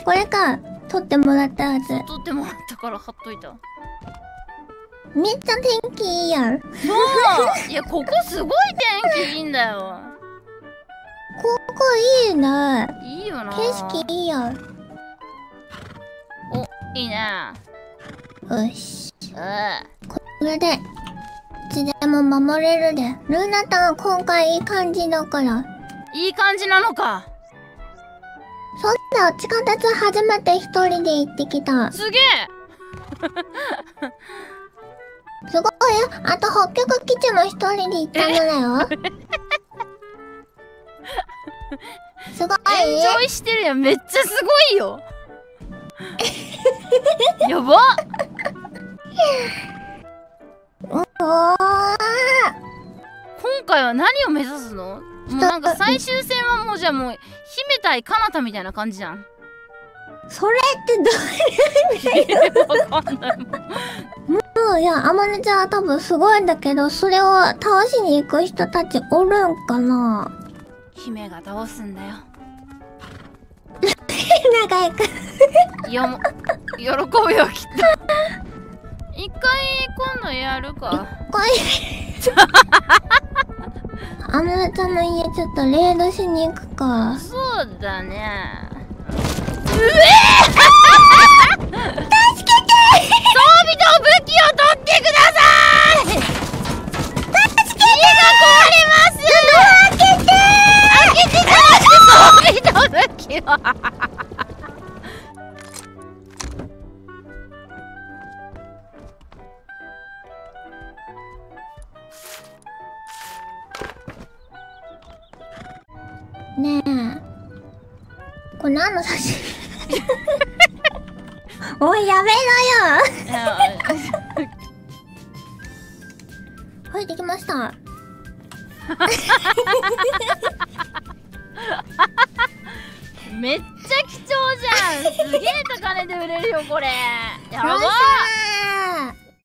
これか。取ってもらったやつ。 取ってもらったから貼っといた。 めっちゃ天気いいやん。 そういや、ここすごい天気いいんだよ。 ここいいね。 いいよな。 景色いいやん。 お、いいね。 よし。 うん。 これで、いつでも守れるで。ルナタン今回いい感じだから。 いい感じなのか。 そんな地下鉄初めて一人で行ってきた。 すげえすごいよ。あと北極基地も一人で行ったのだよ。すごい。 エンジョイしてるやん。めっちゃすごいよ。やばっ。 おー。 今回は何を目指すの？もうなんか最終戦はもうじゃあもう姫対カナタみたいな感じじゃん。 それってどういう意味だよ。 わかんないもん。 もういや、アマネちゃんは多分すごいんだけど、それを倒しに行く人たちおるんかな。 姫が倒すんだよ。 仲良く。 いやもう喜ぶよきっと。一回今度やるか。 これアマネちゃんの家ちょっとレイドしに行くか。 そうだね。 助けて。 装備と武器を取ってください。 助けて。 家が壊れます。 開けて。 開けてください。装備と武器を。 ねえ、これ何の写真？おい、やめろよ。はい、できました。 めっちゃ貴重じゃん。すげえ高値で売れるよこれ。やばっ。